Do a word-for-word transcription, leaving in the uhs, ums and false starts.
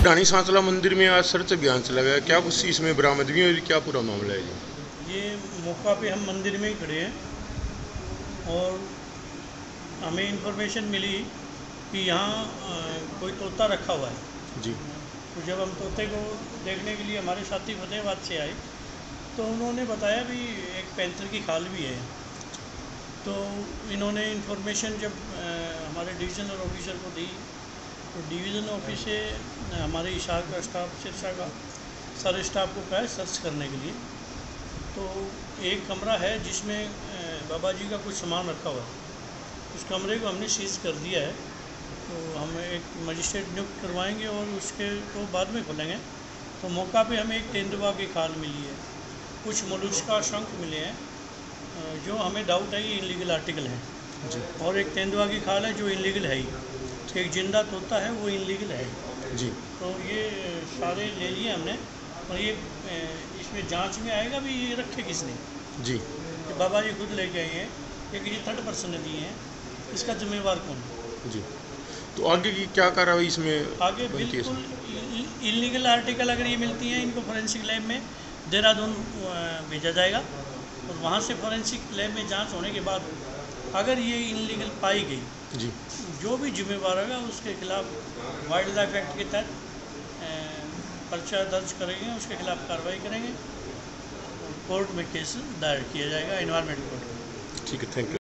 ढाणी सांचला मंदिर में आज सर्च अभियान चला गया, क्या कुछ इसमें बरामद भी हुई, क्या पूरा मामला है जी? ये मौका पे हम मंदिर में ही खड़े हैं और हमें इन्फॉर्मेशन मिली कि यहाँ कोई तोता रखा हुआ है जी। तो जब हम तोते को देखने के लिए हमारे साथी फतेहाबाद से आए तो उन्होंने बताया भी एक पैंथर की खाल भी है। तो इन्होंने इन्फॉर्मेशन जब आ, हमारे डिविजनल ऑफिसर को दी तो डिवीज़न ऑफिस से हमारे इशार का स्टाफ सिरसा का सारे स्टाफ को कहा सर्च करने के लिए। तो एक कमरा है जिसमें बाबा जी का कुछ सामान रखा हुआ है, उस कमरे को हमने सीज कर दिया है। तो हम एक मजिस्ट्रेट नियुक्त करवाएंगे और उसके तो बाद में खोलेंगे। तो मौका पे हमें एक तेंदुआ की खाल मिली है, कुछ मोलस्का शंख मिले हैं जो हमें डाउट है ये इनलीगल आर्टिकल है जी। और एक तेंदुआ की खाल है जो इनलीगल है, एक जिंदा तोता है वो इनलीगल है जी। तो ये सारे ले लिए हमने और ये इसमें जांच में आएगा भी ये रखे किसने जी। कि बाबा जी खुद लेके आए हैं या किसी थर्ड पर्सन ने दिए हैं, इसका जिम्मेवार कौन है जी। तो आगे की क्या कार्रवाई इसमें आगे? बिल्कुल इलीगल आर्टिकल अगर ये मिलती हैं इनको फोरेंसिक लैब में देहरादून भेजा जाएगा और वहाँ से फोरेंसिक लैब में जांच होने के बाद अगर ये इनलीगल पाई गई जी, जो भी जिम्मेवार होगा उसके खिलाफ वाइल्ड लाइफ एक्ट के तहत पर्चा दर्ज करेंगे, उसके खिलाफ कार्रवाई करेंगे और कोर्ट में केस दायर किया जाएगा, एनवायरमेंट कोर्ट में। ठीक है, थैंक यू।